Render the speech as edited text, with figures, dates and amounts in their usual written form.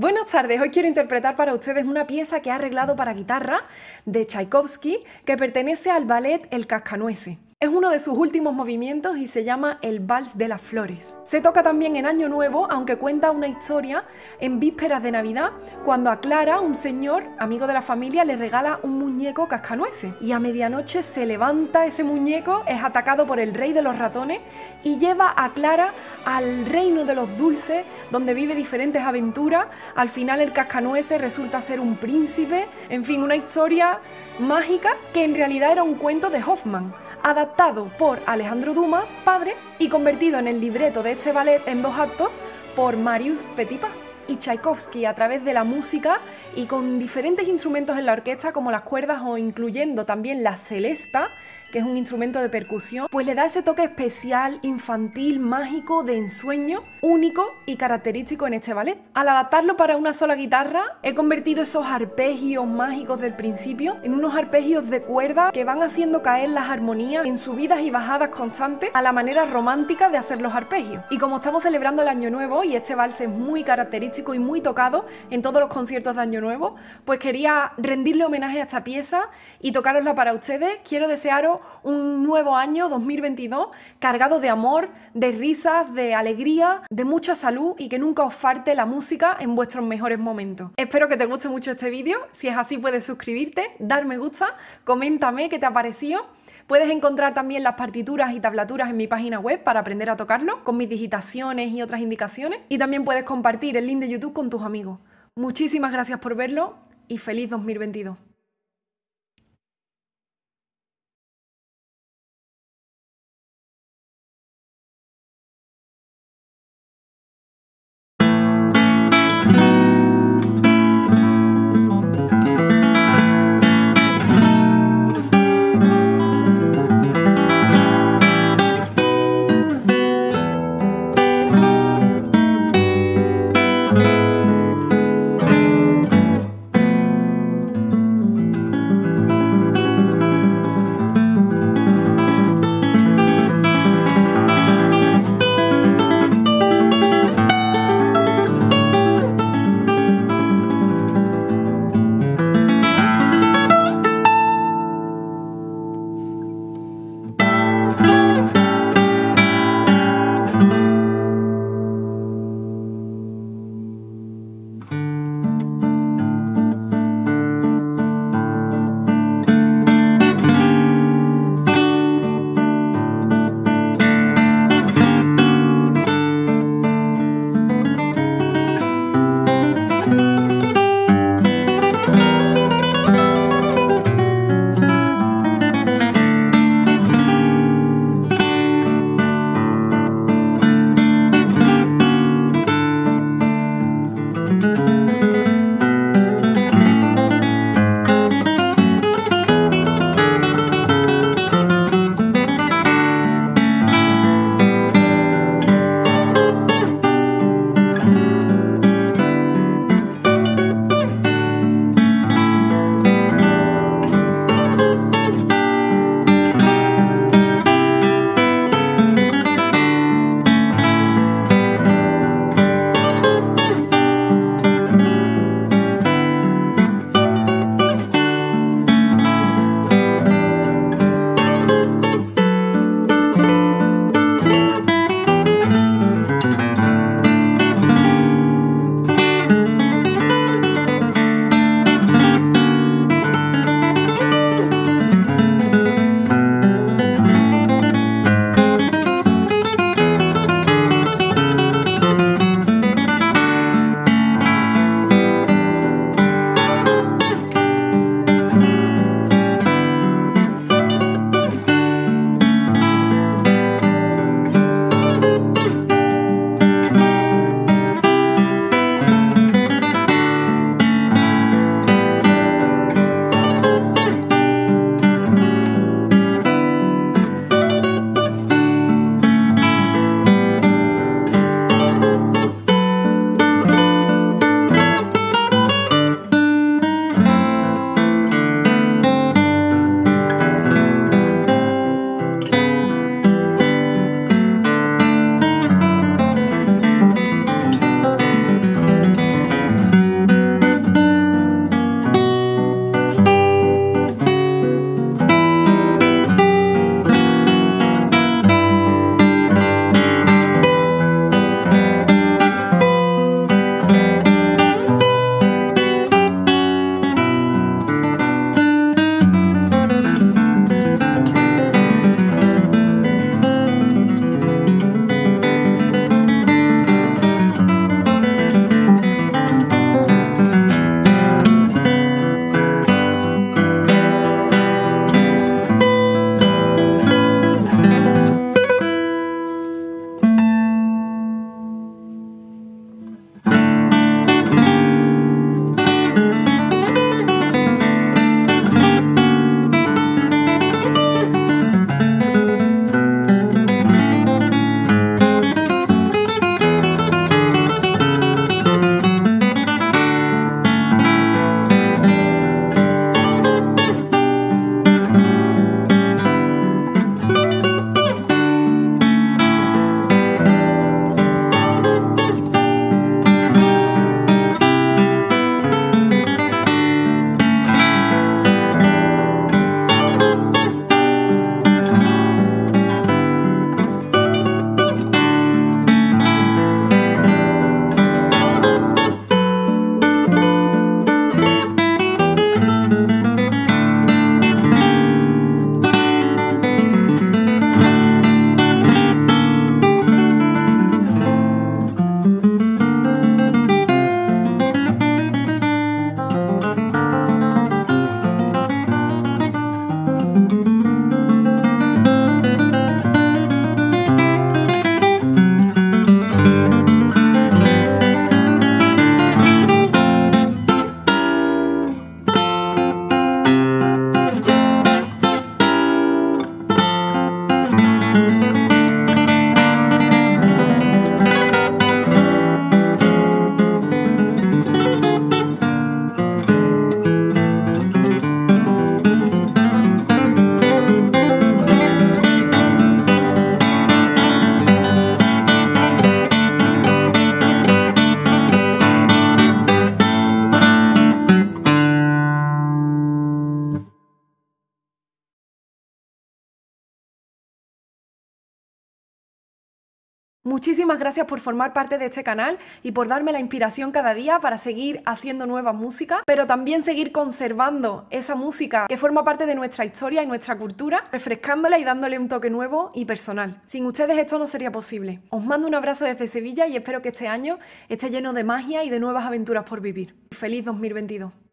Buenas tardes, hoy quiero interpretar para ustedes una pieza que he arreglado para guitarra de Tchaikovsky que pertenece al ballet El Cascanueces. Es uno de sus últimos movimientos y se llama El Vals de las Flores. Se toca también en Año Nuevo, aunque cuenta una historia en vísperas de Navidad, cuando a Clara, un señor, amigo de la familia, le regala un muñeco cascanueces. Y a medianoche se levanta ese muñeco, es atacado por el rey de los ratones y lleva a Clara al reino de los dulces, donde vive diferentes aventuras. Al final el cascanueces resulta ser un príncipe, en fin, una historia mágica que en realidad era un cuento de Hoffmann, adaptado por Alejandro Dumas, padre, y convertido en el libreto de este ballet en 2 actos por Marius Petipa. Y Tchaikovsky, a través de la música y con diferentes instrumentos en la orquesta como las cuerdas o incluyendo también la celesta, que es un instrumento de percusión, pues le da ese toque especial, infantil, mágico, de ensueño, único y característico en este ballet. Al adaptarlo para una sola guitarra, he convertido esos arpegios mágicos del principio en unos arpegios de cuerda que van haciendo caer las armonías en subidas y bajadas constantes a la manera romántica de hacer los arpegios. Y como estamos celebrando el Año Nuevo y este vals es muy característico y muy tocado en todos los conciertos de Año Nuevo, pues quería rendirle homenaje a esta pieza y tocárosla para ustedes. Quiero desearos un nuevo año 2022 cargado de amor, de risas, de alegría, de mucha salud y que nunca os falte la música en vuestros mejores momentos. Espero que te guste mucho este vídeo. Si es así, puedes suscribirte, dar me gusta, coméntame qué te ha parecido. Puedes encontrar también las partituras y tablaturas en mi página web para aprender a tocarlo, con mis digitaciones y otras indicaciones. Y también puedes compartir el link de YouTube con tus amigos. Muchísimas gracias por verlo y feliz 2022. Muchísimas gracias por formar parte de este canal y por darme la inspiración cada día para seguir haciendo nueva música, pero también seguir conservando esa música que forma parte de nuestra historia y nuestra cultura, refrescándola y dándole un toque nuevo y personal. Sin ustedes esto no sería posible. Os mando un abrazo desde Sevilla y espero que este año esté lleno de magia y de nuevas aventuras por vivir. ¡Feliz 2022!